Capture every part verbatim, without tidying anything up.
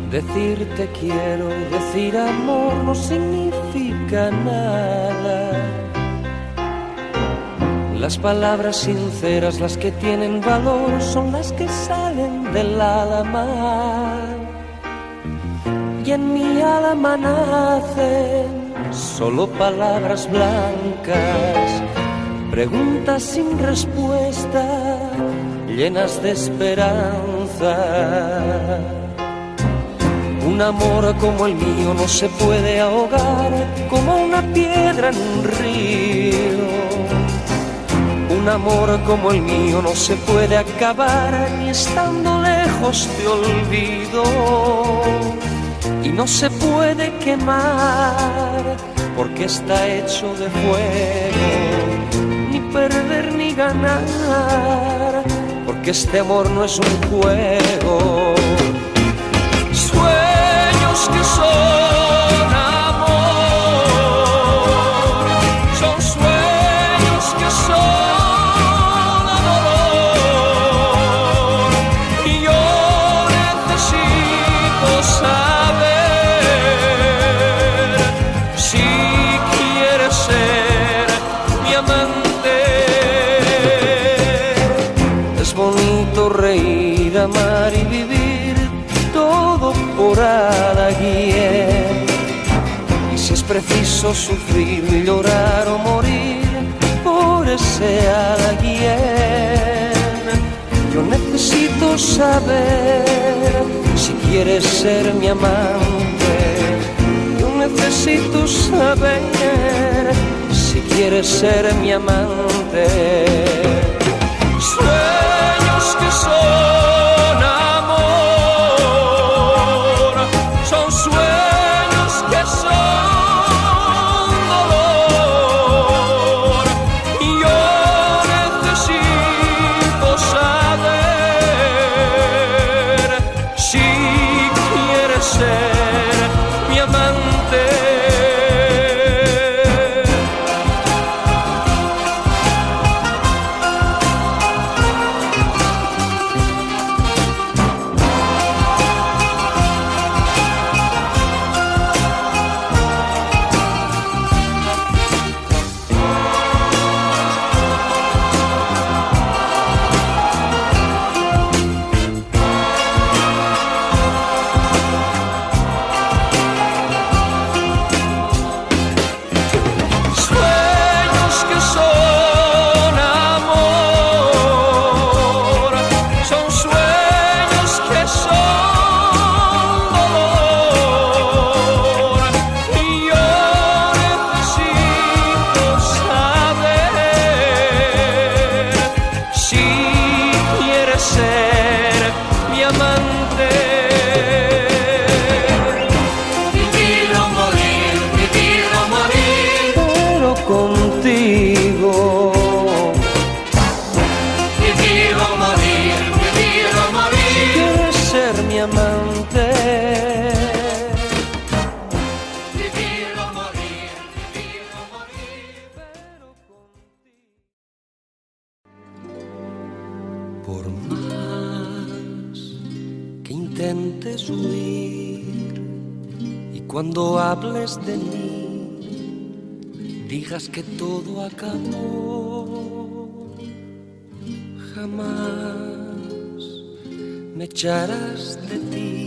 Decir te quiero, decir amor no significa nada. Las palabras sinceras, las que tienen valor, son las que salen del alma. Y en mi alma nacen solo palabras blancas, preguntas sin respuesta, llenas de esperanza. Un amor como el mío no se puede ahogar como una piedra en un río. Un amor como el mío no se puede acabar ni estando lejos te olvido. Y no se puede quemar porque está hecho de fuego. Ni perder ni ganar porque este amor no es un juego. Sueños que son amor, son sueños que son dolor. Y yo necesito saber si quieres ser mi amante. Es bonito reír, amar y vivir todo por alguien. Y si es preciso sufrir, llorar o morir por ese alguien. Yo necesito saber si quieres ser mi amante. Yo necesito saber si quieres ser mi amante. Sueños que son amor, son sueños que son dolor. Y yo necesito saber si quieres ser mi amante. Por más que intentes huir y cuando hables de mí digas que todo acabó, jamás me echarás de ti,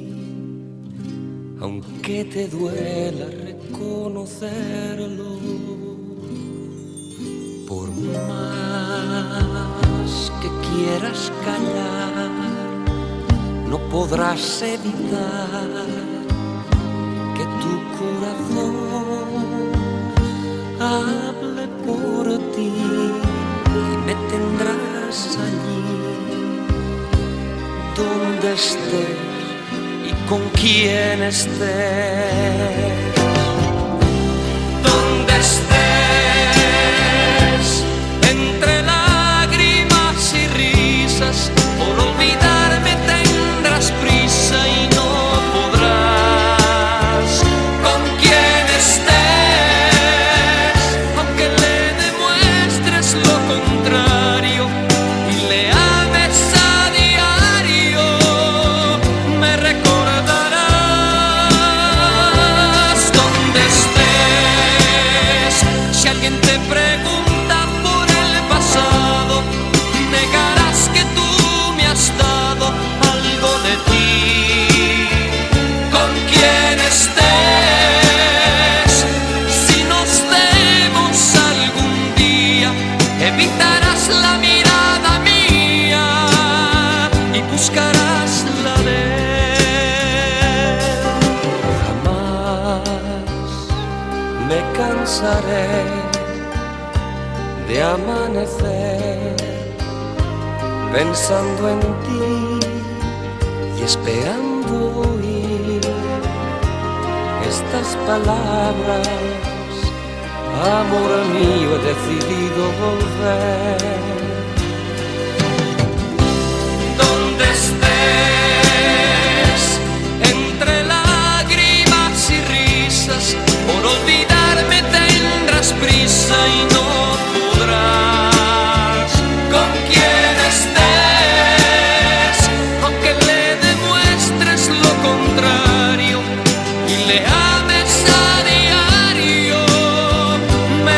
aunque te duela reconocerlo. Por más que quieras callar, no podrás evitar que tu corazón hable por ti y me tendrás allí donde estés y con quien estés. Donde estés, entre lágrimas y risas, por olvidarme tendrás prisa y no podrás. Con quien estés, aunque le demuestres lo contrario y le ames a diario, me recordarás. cansaré de amanecer pensando en ti y esperando oír estas palabras. Amor mío, he decidido volver. Donde estés, entre lágrimas y risas, por olvidarme tendrás prisa y no podrás. Con quien estés, aunque le demuestres lo contrario y le ames a diario, me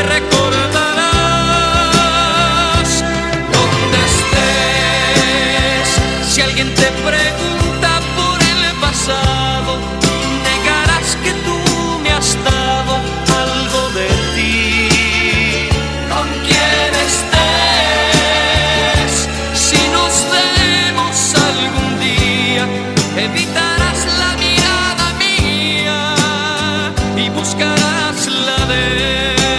recordarás. Donde estés, si alguien te pregunta por el pasado, negarás que tú me has dado algo de ti. Con quien estés, si nos vemos algún día, evitarás la mirada mía y buscarás la de él.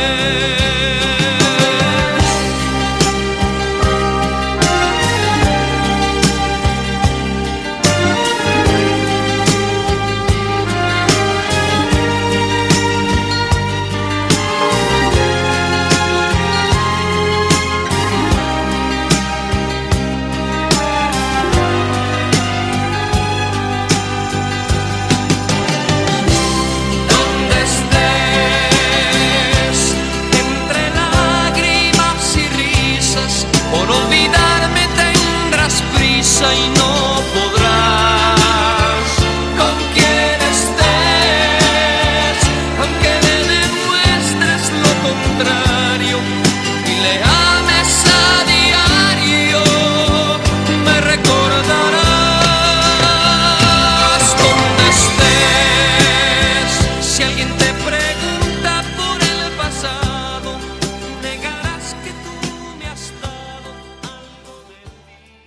Donde estés, entre lágrimas y risas, por olvidarme tendrás prisa y no podrás. Con quien estés, aunque le demuestres lo contrario y le ames a diario, me recordarás. Donde estés, si alguien te pregunta por el pasado, negarás que tú me has dado algo de ti.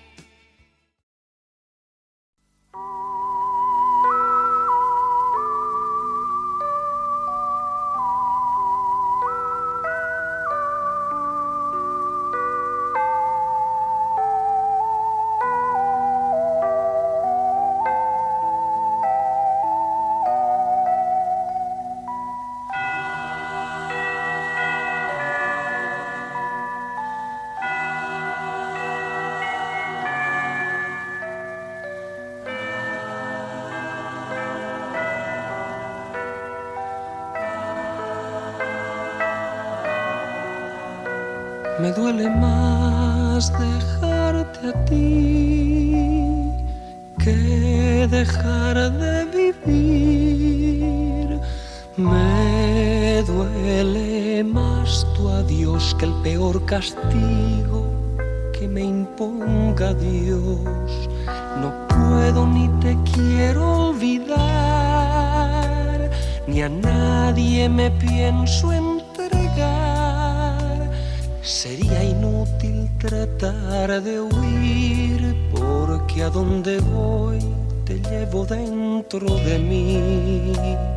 Me duele más dejarte a ti que dejar de vivir. Me duele más tu adiós que el peor castigo que me imponga Dios. No puedo ni te quiero olvidar, ni a nadie me pienso entregar. Sería inútil tratar de huir, porque a donde voy te llevo dentro de mí.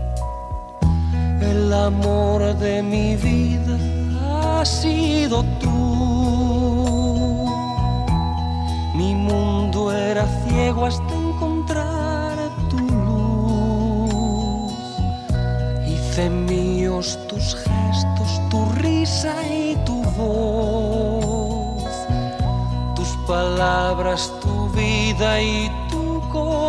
El amor de mi vida has sido tú. Mi mundo era ciego hasta encontrar tu luz. Hice míos tus gestos, tu risa y tu voz, tus palabras, tu vida y tu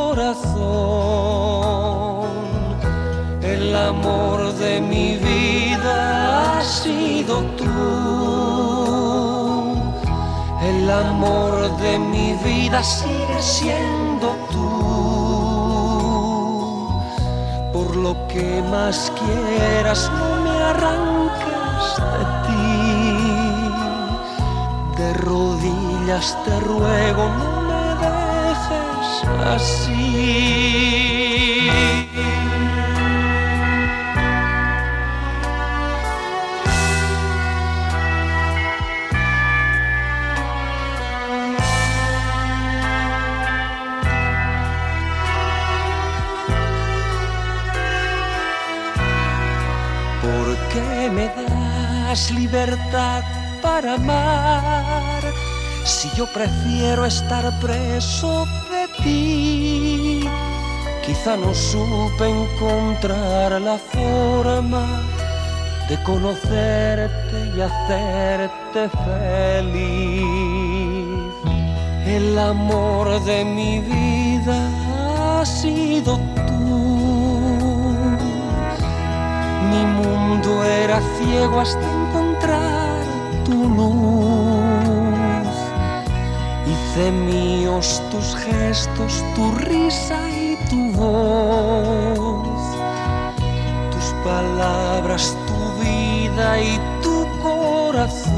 corazón. El amor de mi vida has sido tú. El amor de mi vida sigue siendo tú. Por lo que más quieras, no me arranques de ti. De rodillas te ruego, no me dejes así. ¿Por qué me das más libertad para amar, si yo prefiero estar preso de ti? Quizá no supe encontrar la forma de conocerte y hacerte feliz. El amor de mi vida ha sido tú. Mi mundo era ciego hasta encontrar tu luz. Hice míos tus gestos, tu risa y tu voz, tus palabras, tu vida y tu corazón.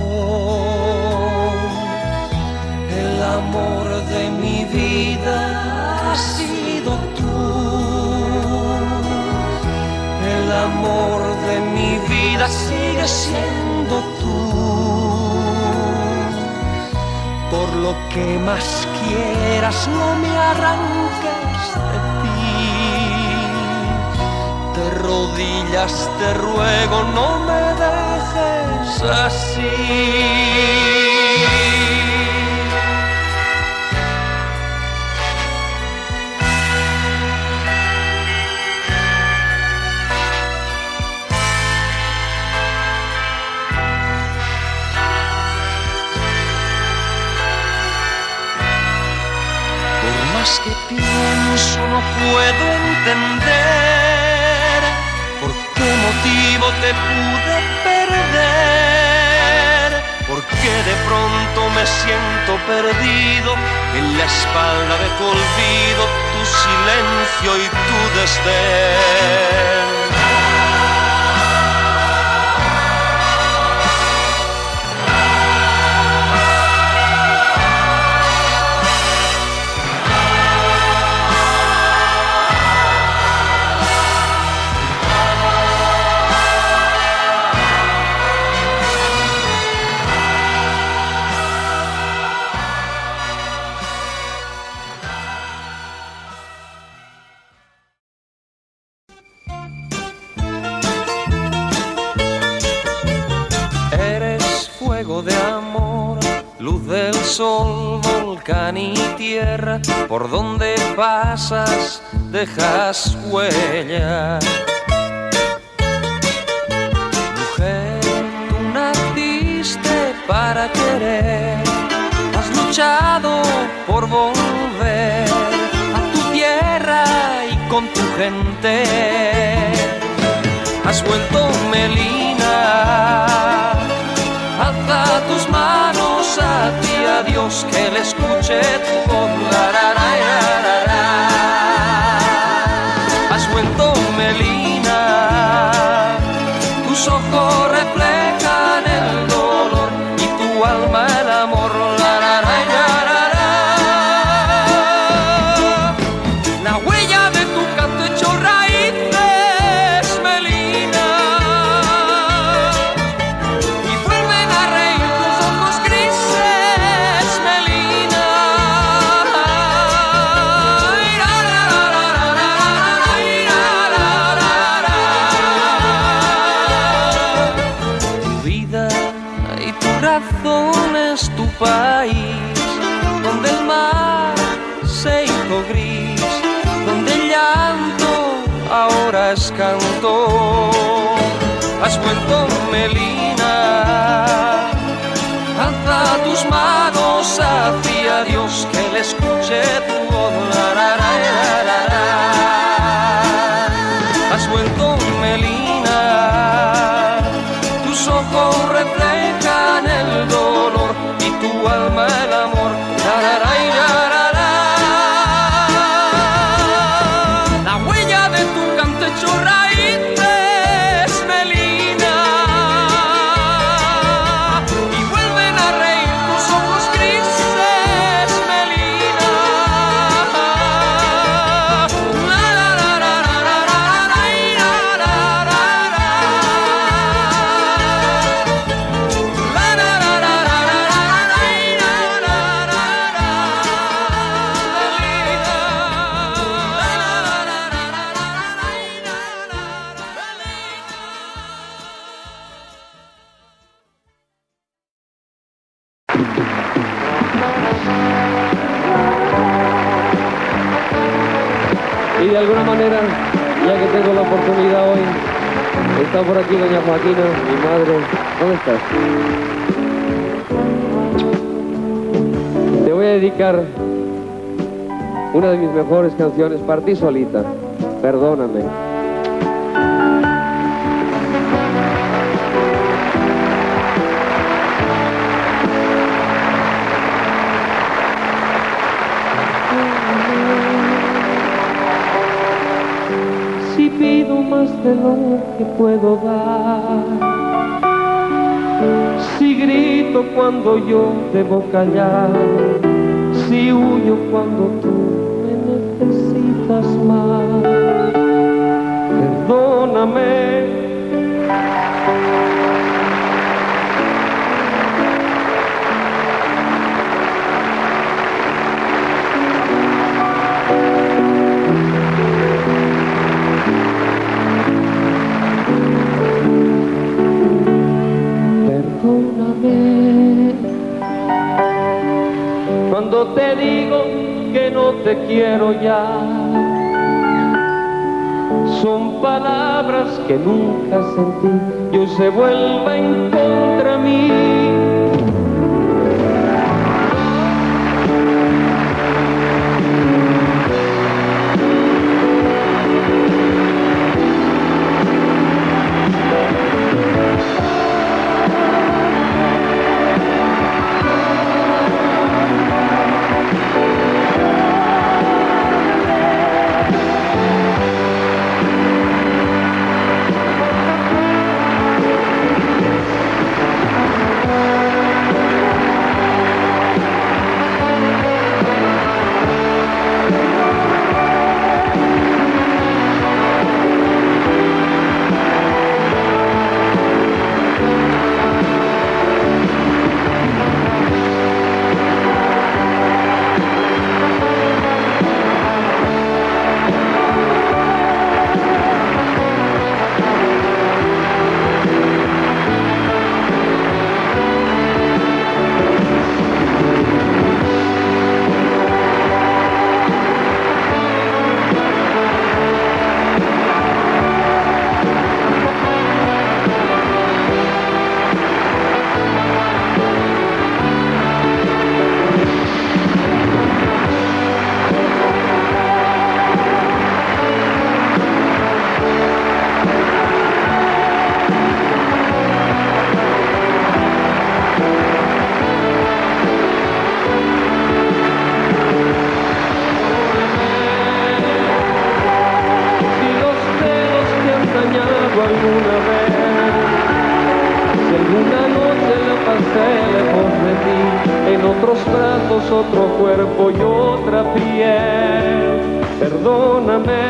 El amor de mi vida ha sido tú. El amor de mi vida sigue siendo tú. Por lo que más quieras, no me arranques de ti. De rodillas te ruego, no me dejes así. Que pienso no puedo entender por qué motivo te pude perder, porque de pronto me siento perdido en la espalda de tu olvido, tu silencio y tu desdén. De amor, luz del sol, volcán y tierra, por donde pasas dejas huella. Mujer, tú naciste para querer, has luchado por volver a tu tierra y con tu gente. Has vuelto Melina. Alza tus manos a ti, a Dios, que le escuche tu voz. La, la, la, la, la, la. Has vuelto Melina, tus ojos reflejan el dolor y tu alma el amor. La, la, la, la, la, la. La huella de tu canto echó raíces, Melina. Es tu país, donde el mar se hizo gris, donde el llanto ahora es canto. Has vuelto Melina, alza tus manos hacia Dios, que le escuche tu voz. La, la, la, la, la. Has vuelto Melina, tus ojos reflejan el dolor y tu alma el amor. La, la, la, la, la, la. La huella de tu canto echó raíces, Melina. de alguna manera, ya que tengo la oportunidad hoy, está por aquí doña Joaquina, mi madre. ¿Dónde estás? Te voy a dedicar una de mis mejores canciones, Partí solita, Perdóname. Si pido más de lo que puedo dar, si grito cuando yo debo callar, si huyo cuando tú me necesitas más, perdóname. Cuando te digo que no te quiero ya, son palabras que nunca sentí y hoy se vuelven contra mí. Alguna vez, si alguna noche la pasé lejos de ti, en otros brazos, otro cuerpo y otra piel, perdóname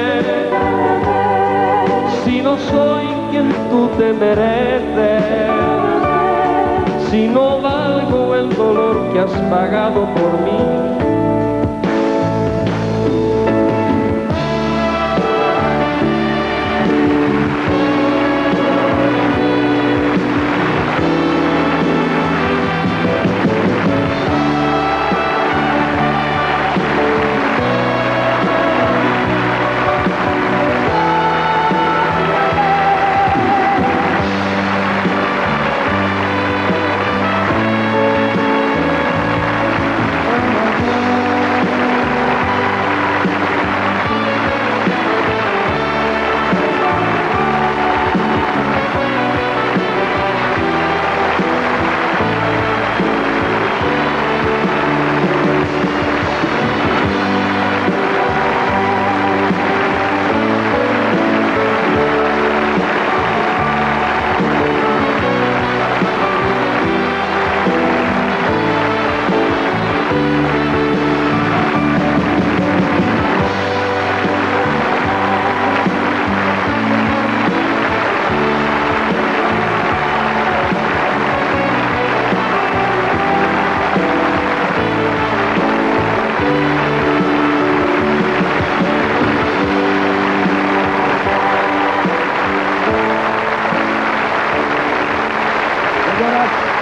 si no soy quien tú te mereces, si no valgo el dolor que has pagado por mí.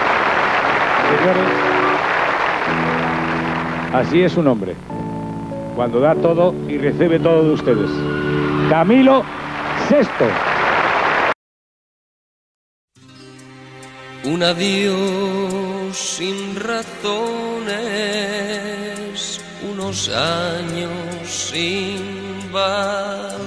Así es su nombre. cuando da todo y recibe todo de ustedes. Camilo Sesto. Un adiós sin razones, unos años sin valor.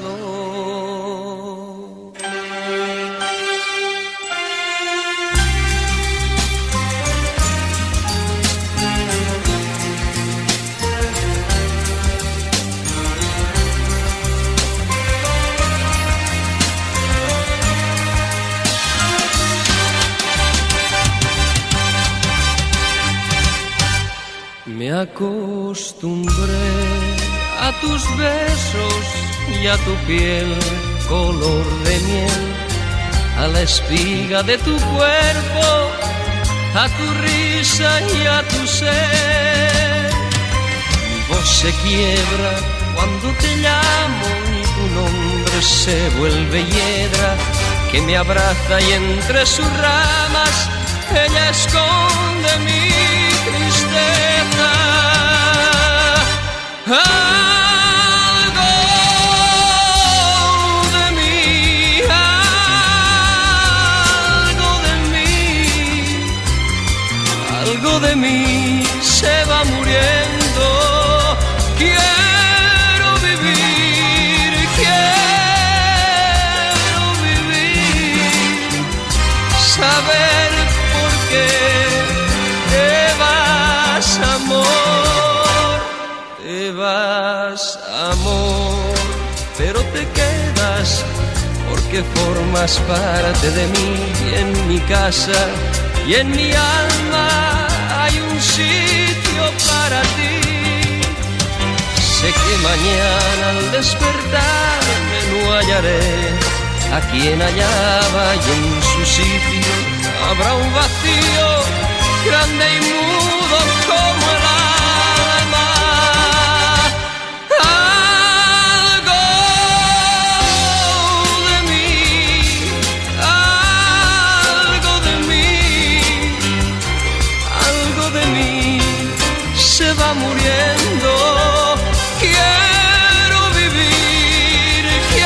Me acostumbré a tus besos y a tu piel color de miel, a la espiga de tu cuerpo, a tu risa y a tu ser. Mi voz se quiebra cuando te llamo y tu nombre se vuelve hiedra que me abraza y entre sus ramas ella esconde mi tristeza. Algo de mí, algo de mí, algo de mí se va muriendo. Quiero vivir, quiero vivir, saber por qué te vas, amor, te vas, amor, pero te quedas porque formas parte de mí y en mi casa y en mi alma hay un sitio para ti. Sé que mañana al despertarme no hallaré a quien hallaba y en su sitio habrá un vacío grande y mudo como el alma. Algo de mí, algo de mí, algo de mí se va muriendo. Quiero vivir,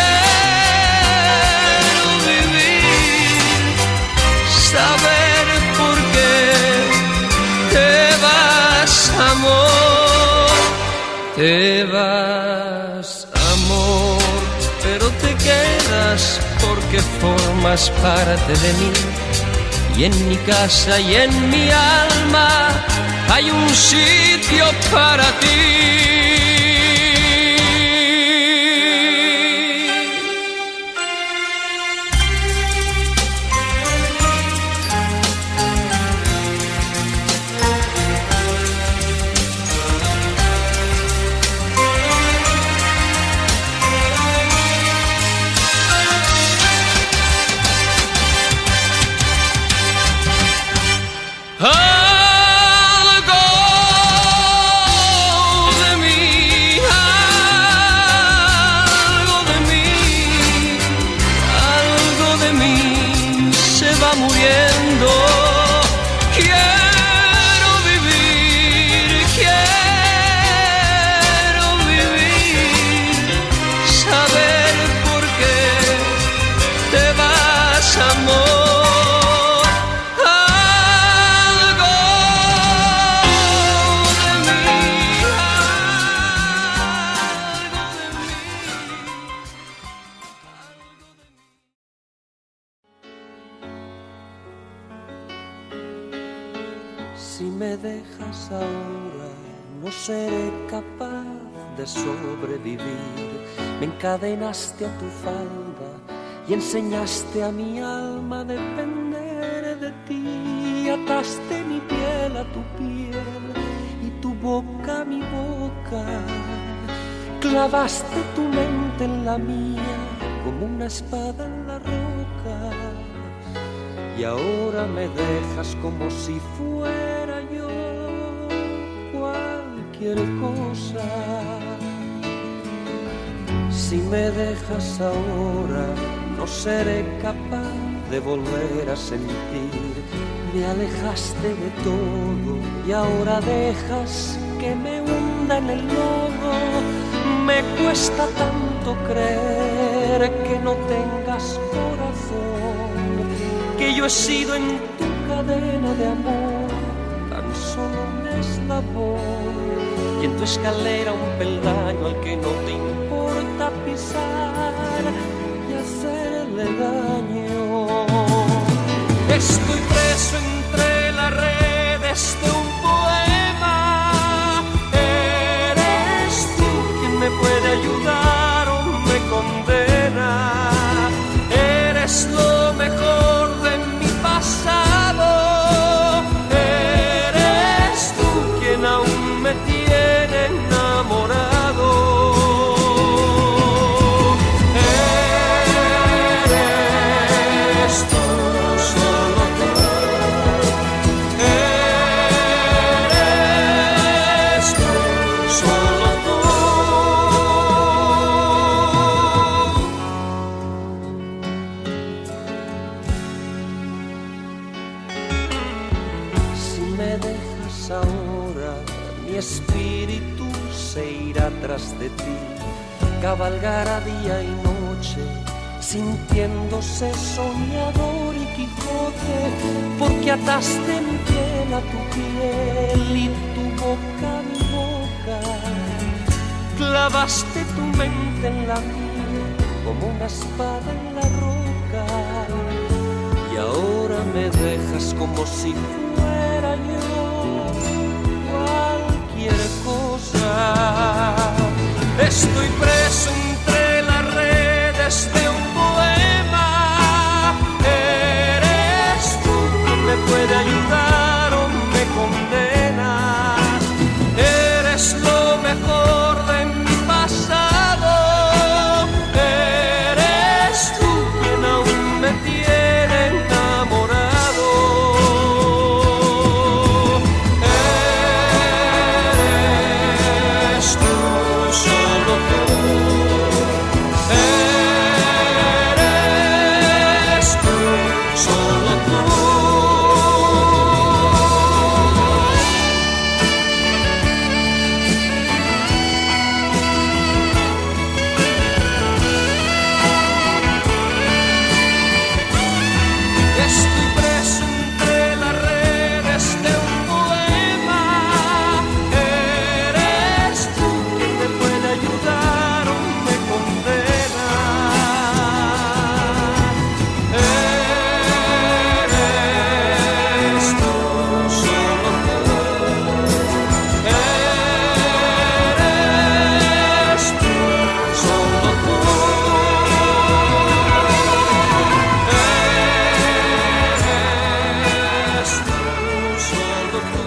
quiero vivir, saber por qué te vas, amor, te vas, amor, pero te quedas porque formas parte de mí y en mi casa y en mi alma hay un sitio para ti. Si me dejas ahora, no seré capaz de sobrevivir. Me encadenaste a tu falda y enseñaste a mi alma a depender de ti. Ataste mi piel a tu piel y tu boca a mi boca. Clavaste tu mente en la mía como una espada en la roca. Y ahora me dejas como si fuera yo cualquier cosa. Si me dejas ahora, no seré capaz de volver a sentir. Me alejaste de todo y ahora dejas que me hunda hunda en el lodo. Me cuesta tanto creer que no tengas corazón, que yo he sido en tu cadena de amor tan solo un eslabón, y en tu escalera un peldaño al que no te importa pisar y hacerle daño. Estoy preso entre las redes de un poema. Eres tú quien me puede ayudar o me condena. Eres lo mejor de mi pasado. Eres tú quien aún me tiene enamorado. Eres tú, solo tú. Eres tú, solo tú. Si me dejas ahora, mi espíritu se irá tras de ti, cabalgará día y noche, sintiéndose soñador y Quijote, porque ataste mi piel a tu piel y tu boca a mi boca, clavaste tu mente en la mía como una espada en la roca, y ahora me dejas como si fuera yo cualquier cosa. Estoy preso entre las redes de un poema. Eres tú quien me puede ayudar o me condena. Eres lo mejor de mi pasado. Eres tú quien aún me tiene enamorado. Eres tú, solo tú. Eres tú, solo tú. Estoy preso entre las redes de un poema. Eres tú quien me puede ayudar o me condena. Eres tú, solo tú. Eres tú, solo tú. Eres tú, solo tú.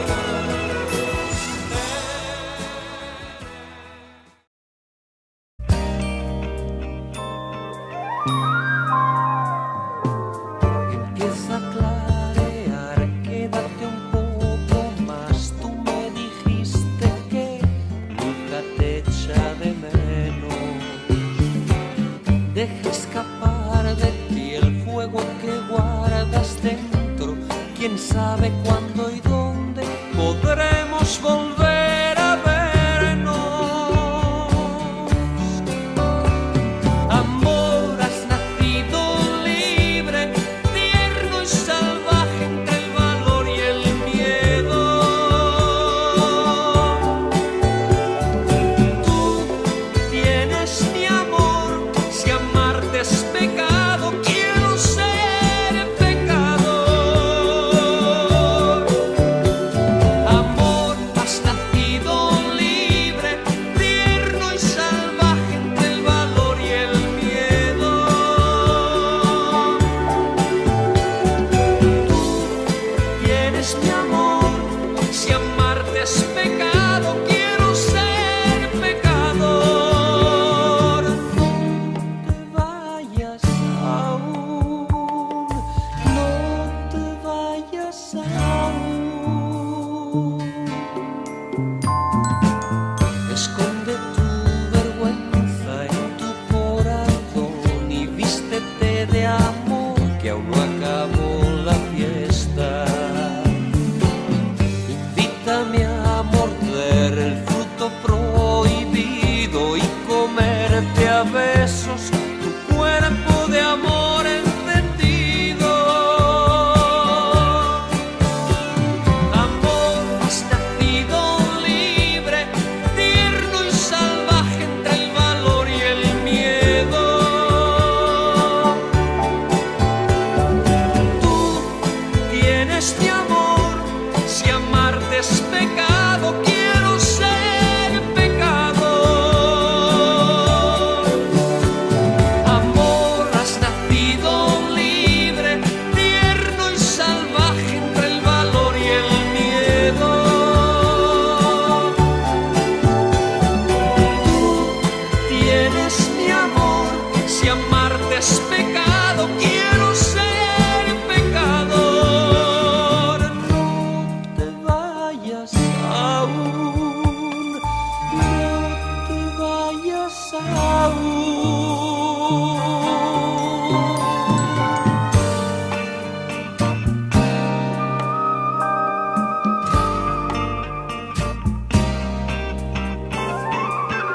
Empieza a clarear, quédate un poco más. Tú me dijiste que nunca te echa de menos. Deja escapar de ti el fuego que guardas dentro. Quién sabe cuándo y dónde podremos volver a vernos. Amor, has nacido libre, tierno y salvaje entre el valor y el miedo. Tú tienes mi amor, si amarte es pecado, quiero ser pecador. Amor, has nacido libre, tierno y salvaje entre el valor y el miedo. Tú tienes mi amor, si amarte es pecado, quiero ser pecador. No te vayas aún, no te vayas aún. Esconde tu vergüenza en tu corazón y vístete de amor, que aún no acabó la fiesta. Invítame a morder el fruto prohibido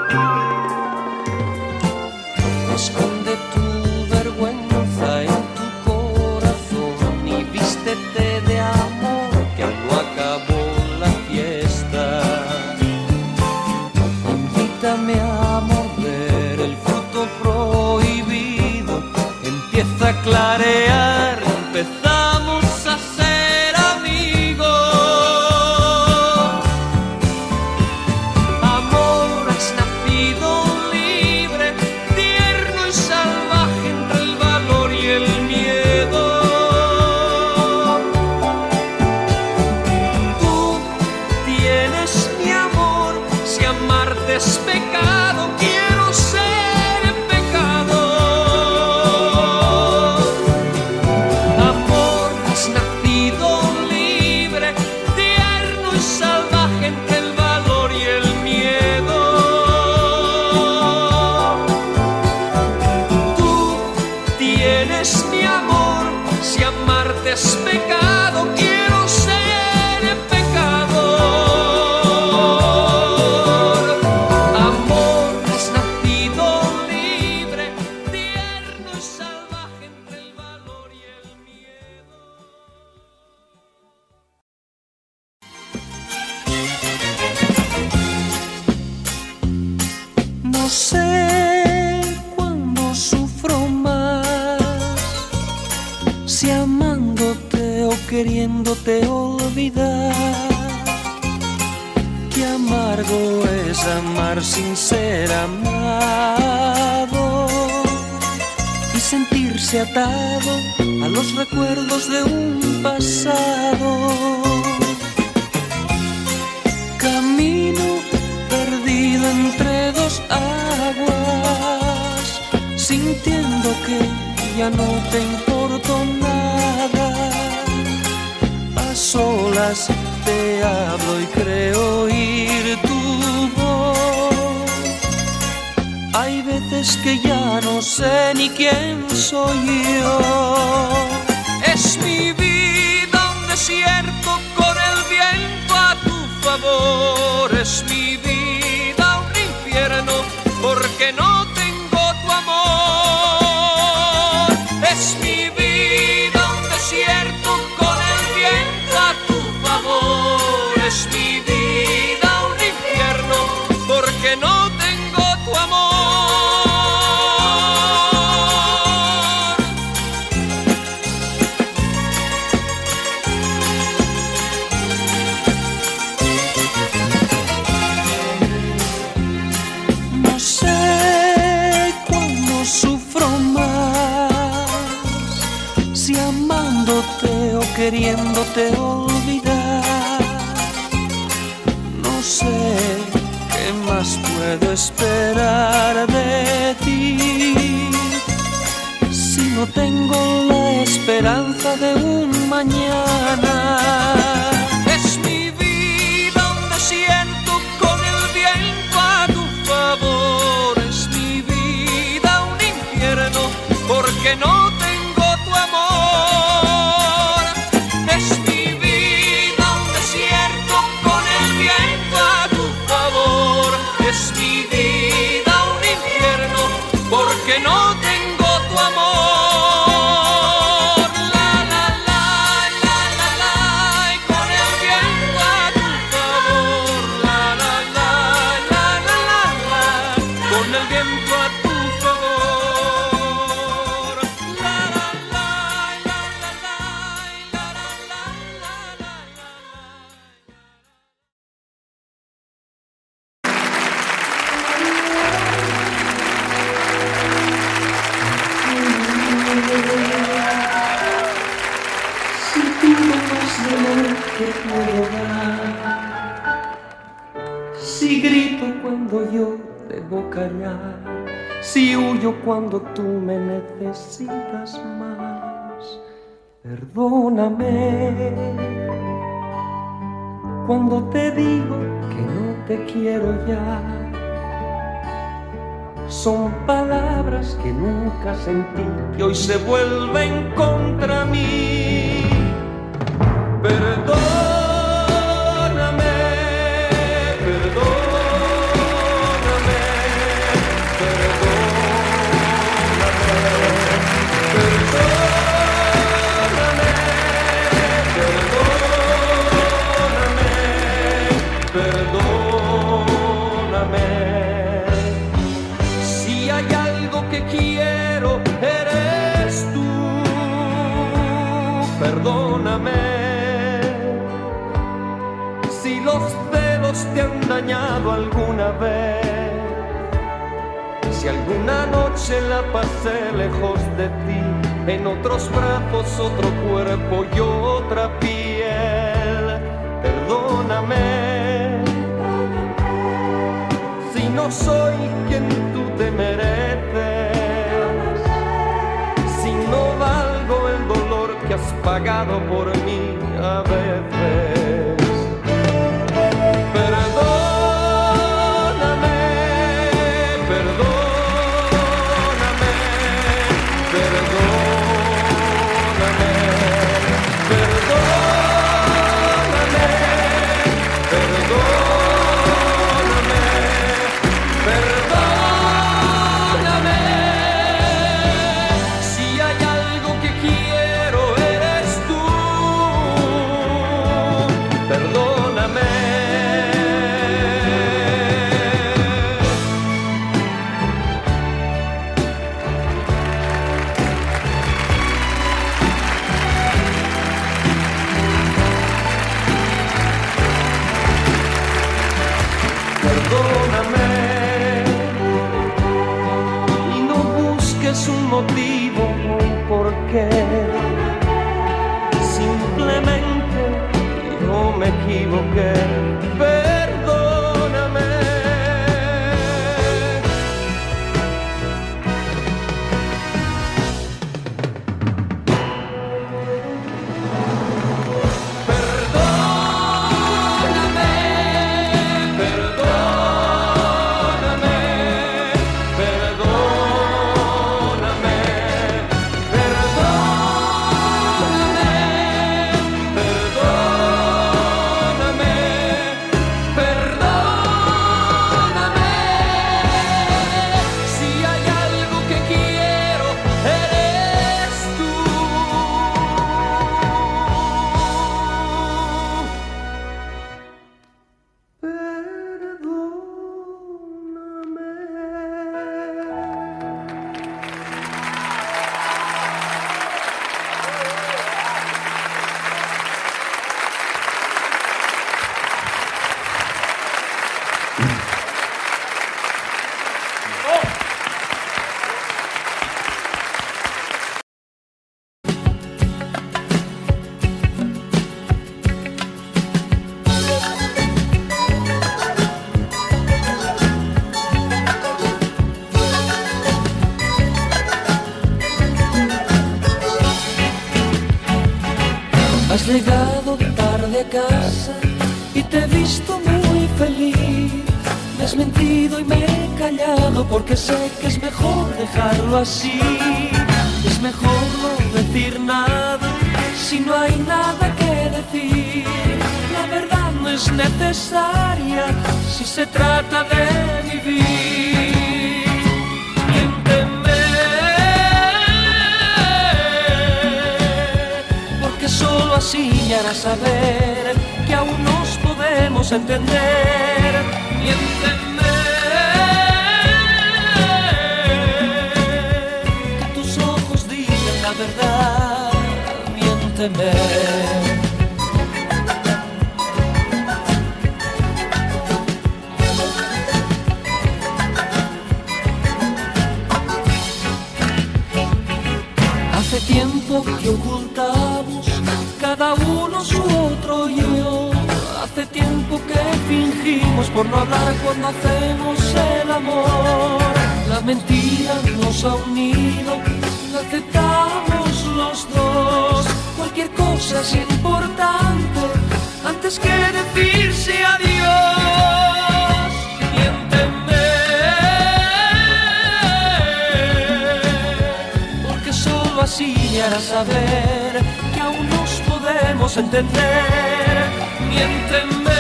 Esconde tu vergüenza en tu corazón y vístete de amor, que aún no acabó la fiesta. Invítame a morder el fruto prohibido, empieza a clarear, empezamos a ser amigos. Amor, has nacido libre, tierno y salvaje entre el valor y el miedo. Tú tienes mi amor, si amarte es pecado, quiero ser pecador. Amor, has nacido libre, tierno y salvaje entre el valor y el miedo. Tú tienes mi amor, si amarte es pecado, quiero ser pecador. Amor, has nacido libre, tierno y salvaje entre el valor y el miedo. No sé cuándo sufro más, si amándote o queriéndote olvidar. Qué amargo es amar sin ser amado y sentirse atado a los recuerdos de un pasado. Camino perdido entre dos aguas, sintiendo que ya no te importo nada. A solas te hablo y creo oír tu voz. Hay veces que ya no sé ni quién soy yo. Es mi vida un desierto con el viento a tu favor. Es mi vida un infierno porque no tengo tu amor. Es mi vida un desierto con el viento a tu favor. Es mi vida un infierno porque no tengo tu amor. No sé cuándo sufro más, si amándote o queriéndote olvidar. No sé qué más puedo esperar de ti, si no tengo la esperanza de un mañana. Es mi vida un desierto con el viento a tu favor. Es mi vida un infierno porque no tengo tu amor. Es mi vida un desierto con el viento a tu favor. Es mi vida un infierno porque no tengo tu amor. La la la la la la, y con el viento a tu favor. La la la la la la la, con el viento a tu favor. La la la la la la, la la la la la. Si pido más de lo que puedo dar, si grito cuando yo debo callar, si huyo cuando tú me necesitas más, perdóname cuando te digo que no te quiero ya. Son palabras que nunca sentí, que hoy se vuelven contra mí. Perdóname, perdóname, perdóname. Si hay algo que quiero, eres tú, perdóname. Si los celos te han dañado alguna vez, si alguna noche la pasé lejos de ti, en otros brazos, otro cuerpo y otra piel, perdóname. Si no soy quien tú te mereces, si no valgo el dolor que has pagado por mí a veces, perdóname, perdóname, perdóname, perdóname, perdóname, perdóname. Si hay algo que quiero, eres tú, perdóname. Perdóname y no busques un motivo o un porqué. Simplemente yo me equivoqué. Perdóname. Has llegado tarde a casa y te he visto muy feliz. Me has mentido y me he callado porque sé que es mejor dejarlo así. Es mejor no decir nada si no hay nada que decir. La verdad no es necesaria si se trata de vivir. Miénteme, porque solo así me harás saber que aún nos podemos entender. Miénteme, que tus ojos digan la verdad. Miénteme. Hace tiempo que ocultamos cada uno su otro yo. Hace tiempo que fingimos por no hablar cuando hacemos el amor. La mentira nos ha unido, la aceptamos los dos. Cualquier cosa es importante antes que decirse adiós. Miénteme, porque solo así me harás saber que aún nos podemos entender. Miénteme,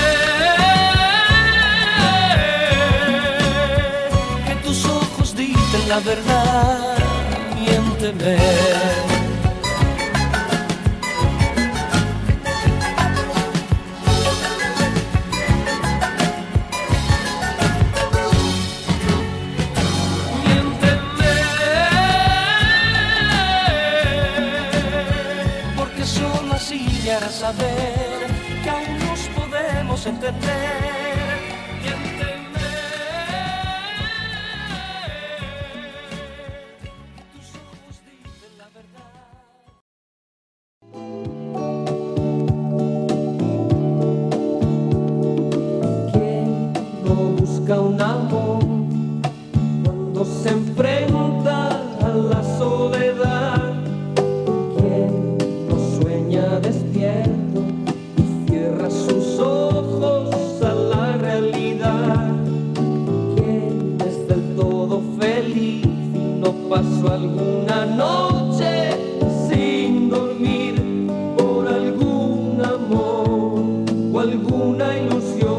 que tus ojos dicen la verdad. Miénteme. busca un amor, cuando se enfrenta a la soledad. Quien no sueña despierto y cierra sus ojos a la realidad. Quien es del todo feliz y no pasó alguna noche sin dormir por algún amor o alguna ilusión.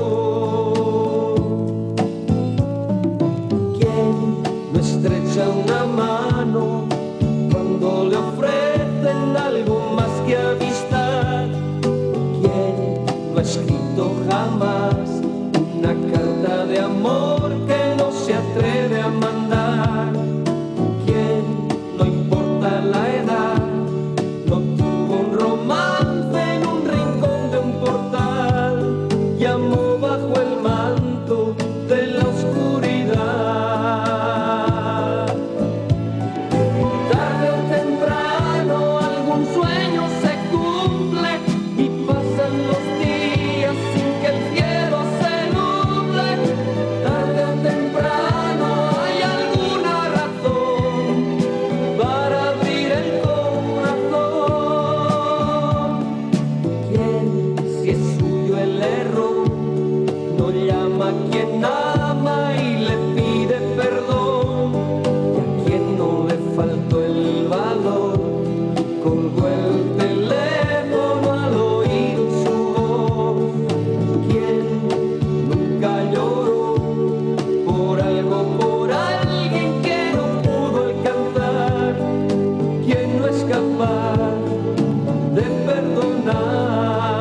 Quien no estrecha una mano cuando le ofrecen algo más que amistad. Quien no ha escrito jamás una carta de amor que no se atreve a mandar. Quien, no importa la edad, no tuvo un romance en un rincón de un portal y amó bajo el manto de la oscuridad. Tarde o temprano algún sueño se cumple y pasan los días sin que el cielo se nuble. Tarde o temprano hay alguna razón para abrir el corazón. Quien, si es suyo el error, no llama a quien ama y le pide perdón. Y a quien no le faltó el valor, colgó el teléfono al oír su voz. Quien nunca lloró por algo, por alguien que no pudo alcanzar. Quien no es capaz de perdonar.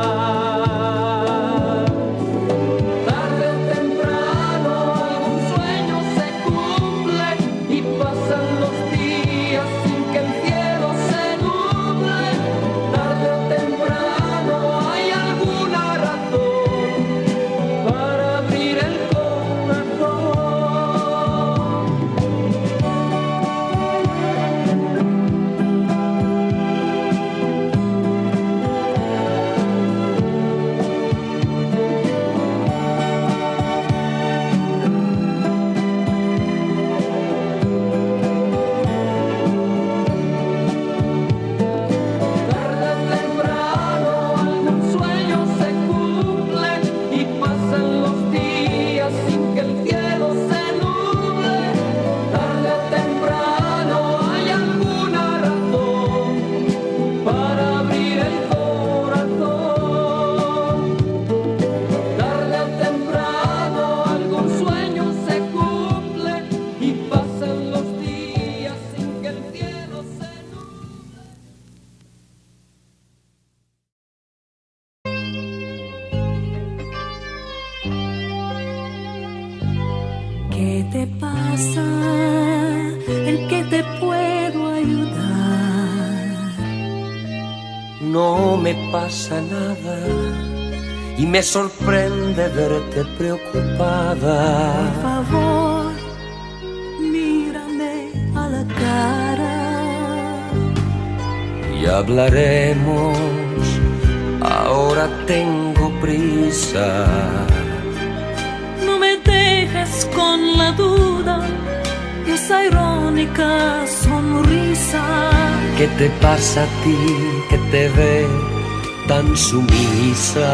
Tarde o temprano algún sueño se cumple y pasan los días sin que el cielo se nuble. Tarde o temprano hay alguna razón para abrir el corazón. Tarde o temprano algún sueño se cumple y pasan los días sin que el cielo se nuble. Tarde o temprano hay alguna razón para abrir el corazón. Tarde o temprano algún sueño se cumple y pasan los días sin que el cielo se nuble. ¿Qué te pasa? ¿En qué te puedo ayudar? No me pasa nada y me sorprende verte preocupada. Por favor, mírame a la cara. Y hablaremos, ahora tengo prisa. No me dejes con la duda y esa irónica sonrisa. ¿Qué te pasa a ti que te ve tan sumisa?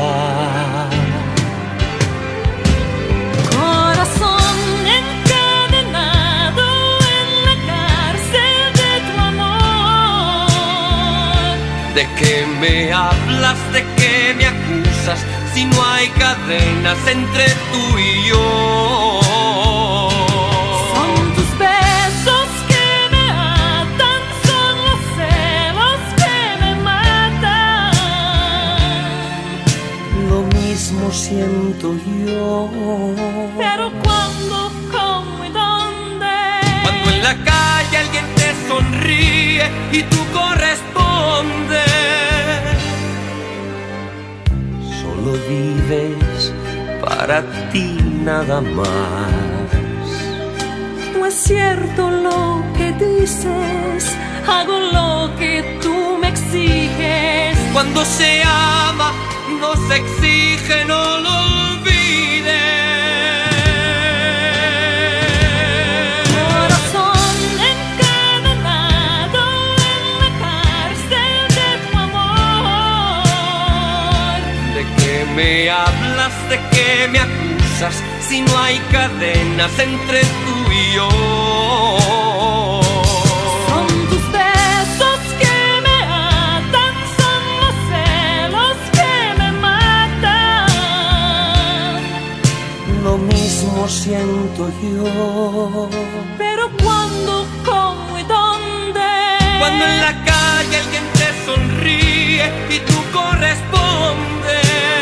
Corazón encadenado en la cárcel de tu amor. ¿De qué me hablas? ¿De qué me acusas? Si no hay cadenas entre tú y yo. Son tus besos que me atan, son los celos que me matan. Lo mismo siento yo. Pero ¿cuándo, cómo y dónde? Cuando en la calle alguien te sonríe y tú correspondes. Solo vives para ti nada más. No es cierto lo que dices, hago lo que tú me exiges. Cuando se ama, no se exige, no lo olvides. promesas si no hay cadenas entre tú y yo? Son tus besos que me atan, son los celos que me matan. Lo mismo siento yo. Pero ¿cuándo, cómo y dónde? Cuando en la calle alguien te sonríe y tú correspondes.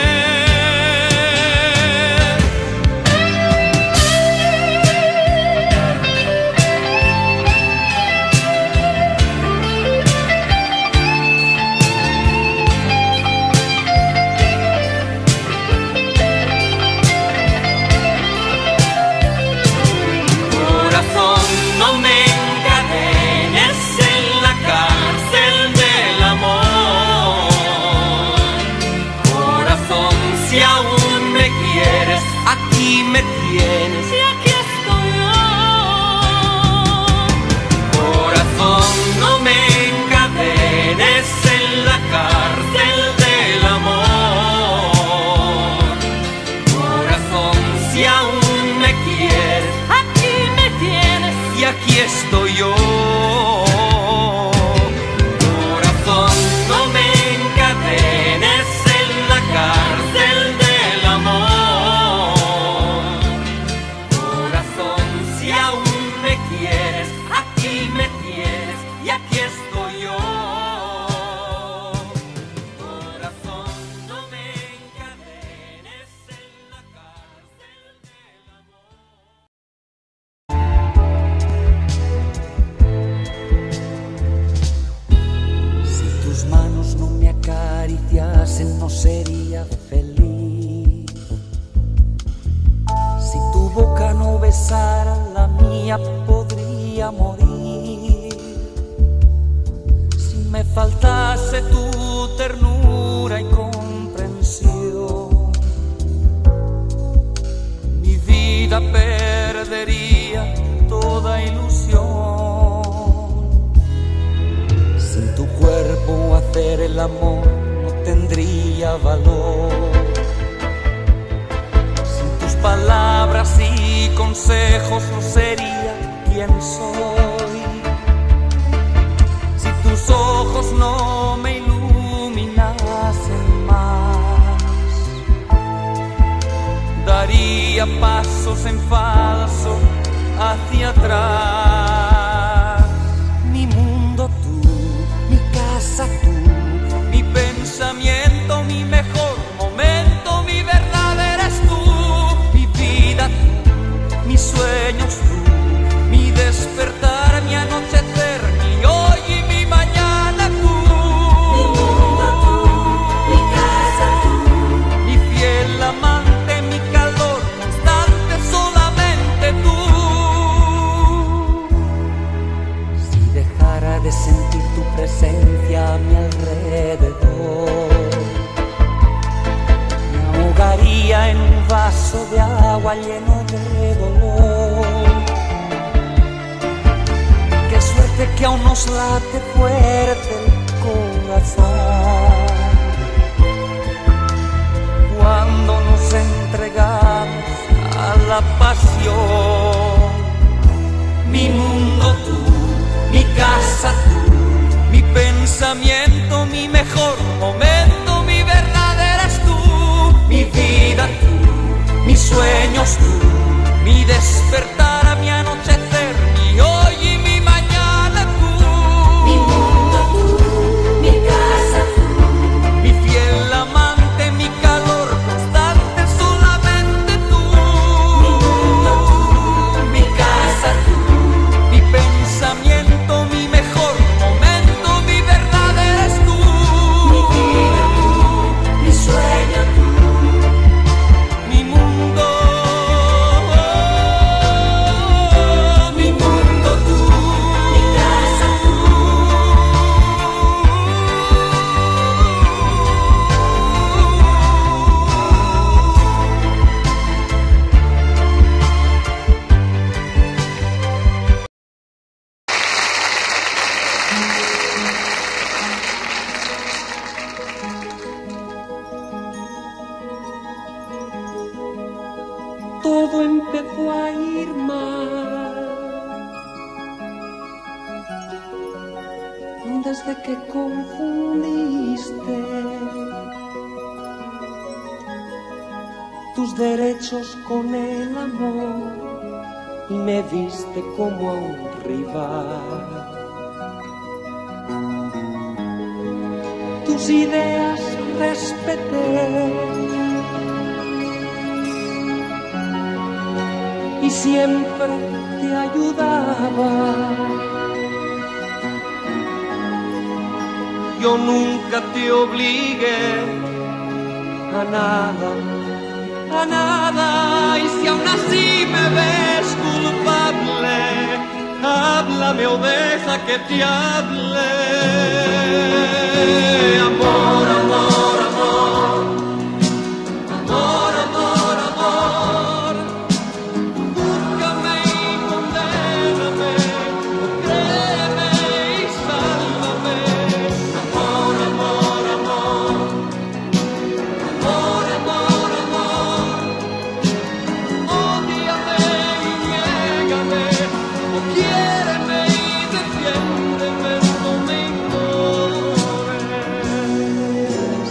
Corazón, no me encadenes en la cárcel del amor. Corazón, Si aún me quieres, aquí me tienes. y aquí estoy yo. Corazón, no me encadenes en la cárcel del amor. Corazón, si aún me quieres, Aquí me tienes. y aquí estoy yo. Corazón, no me encadenes en la cárcel del amor. Corazón, si aún me quieres, aquí me tienes, y aquí estoy yo. Corazón, no me encadenes en la cárcel del amor. Si tus manos no me acariciasen, no sería feliz. Si tu boca no besara la mía, podría morir. Si me faltase tu ternura y comprensión, mi vida perdería toda ilusión. Sin tu cuerpo hacer el amor no tendría valor. Sin tus palabras y consejos no sería quien soy. Si tus ojos no me iluminasen más, daría pasos en falso hacia atrás. Mi mundo tú, mi casa tú, mi pensamiento, mi mejor momento, mi verdad eres tú, mi vida tú, mis sueños tú, mi despertar, mi anochecer, mi hoy y mi mañana tú. Mi mundo tú, mi casa tú, mi fiel amante, mi calor constante, solamente tú. Si dejara de sentir tu presencia a mi alrededor, me ahogaría en un vaso de agua lleno de dolor. Qué suerte que aún nos late fuerte el corazón cuando nos entregamos a la pasión. Mi mundo tú, mi casa tú, mi pensamiento, mi mejor momento, mi verdad eres tú, mi vida tú, mis sueños tú, mi despertar, mi anochecer, mi hoy y mi mañana tú. Mi mundo tú, mi casa tú, mi fiel amante, mi calor constante, solamente tú. Mi mundo tú, mi casa tú, mi pensamiento, mi mejor momento, mi verdad eres tú. Mi vida tú, mi sueño tú, mi mundo. desde que confundiste tus derechos con el amor y me viste como a un rival. Tus ideas respeté y siempre te ayudaba. Yo nunca te obligué a nada, a nada, y si aún así me ves culpable, háblame o deja que te hable. Amor, amor, amor, amor, amor, amor, búscame y condéname, o créeme y sálvame. Amor, amor, amor, amor, amor, amor, ódiame y niégame, o quiéreme y defiéndeme, no me ignores.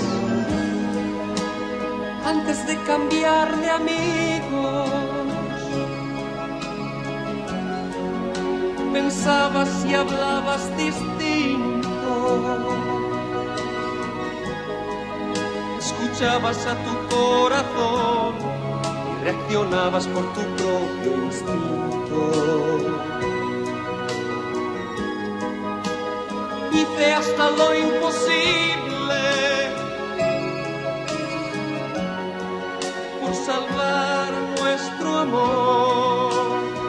Antes de cambiar de amigos, pensabas y hablabas distinto, escuchabas a tu corazón y reaccionabas por tu propio instinto. Hice hasta lo imposible por salvar nuestro amor.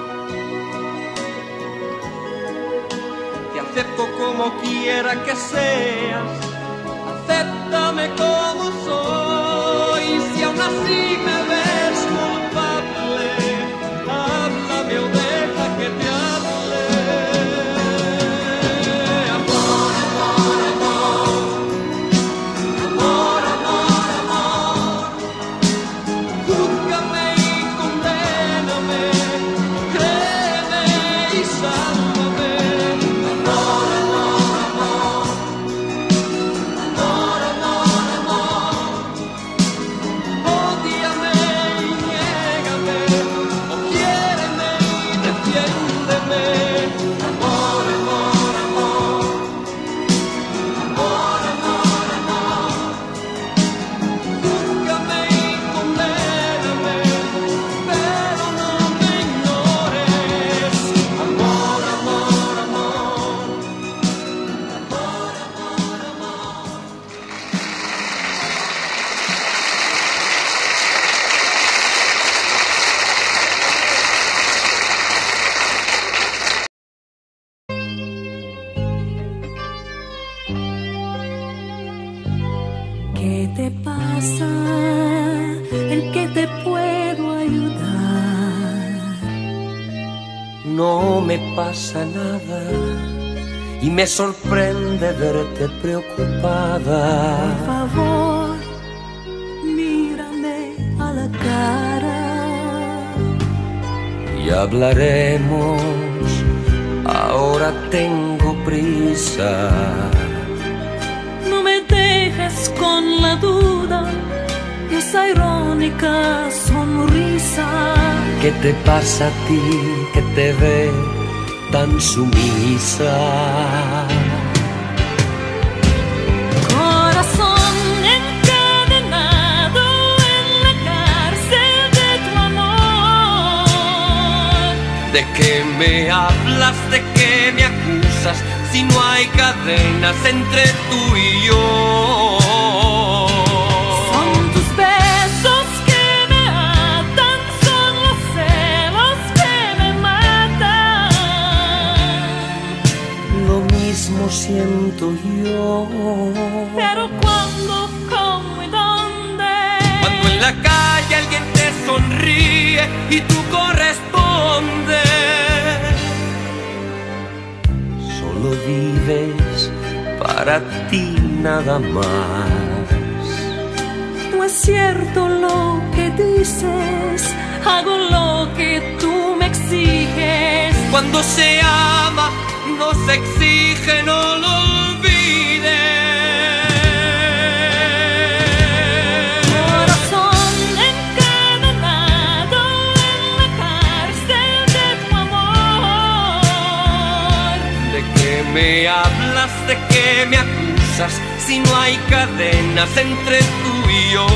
Te acepto como quiera que seas, acéptame como soy. Si aún así me ves culpable, háblame o deja que te hable. Amor, amor, amor, amor, amor, amor, júzgame y condéname, créeme y sálvame. Amor, amor, amor, amor, amor, amor, ódiame y niégame, o quiéreme y defiéndeme. Amor, amor, amor, amor, amor, amor, júzgame y condéname, pero no me ignores. Amor, amor, amor, amor, amor, amor. ¿Qué te pasa? ¿En qué te puedo ayudar? No me pasa nada y me sorprende verte preocupada. Por favor, mírame a la cara. Y hablaremos, ahora tengo prisa. No me dejes con la duda y esa irónica sonrisa. ¿Qué te pasa a ti que te ve tan sumisa? Corazón encadenado en la cárcel de tu amor. ¿De qué me hablas? ¿De qué me acusas? Si no hay cadenas entre tú y yo. Son tus besos que me atan, son los celos que me matan. Lo mismo siento yo. Pero cuándo, cómo y dónde. Cuando en la calle alguien te sonríe y tú correspondes. Solo vives para ti nada más. No es cierto lo que dices, hago lo que tú me exiges. Cuando se ama, no se exige, no lo olvides. me hablas? ¿De qué me acusas? Si no hay cadenas entre tú y yo.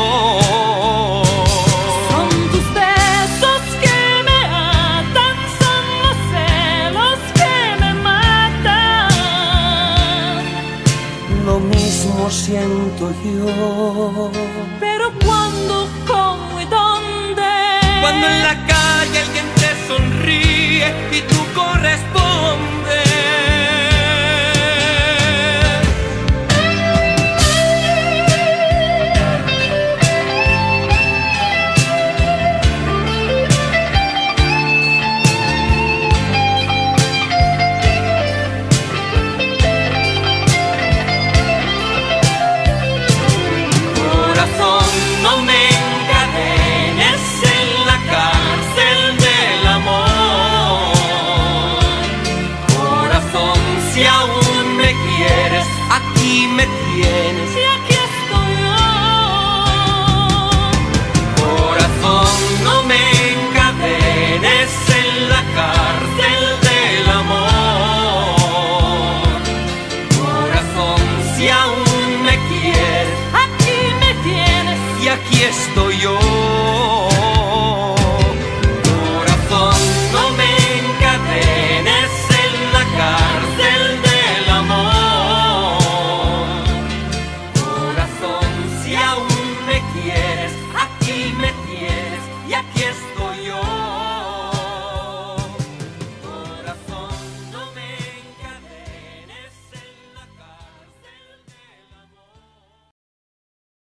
Son tus besos que me atan, son los celos que me matan. Lo mismo siento yo.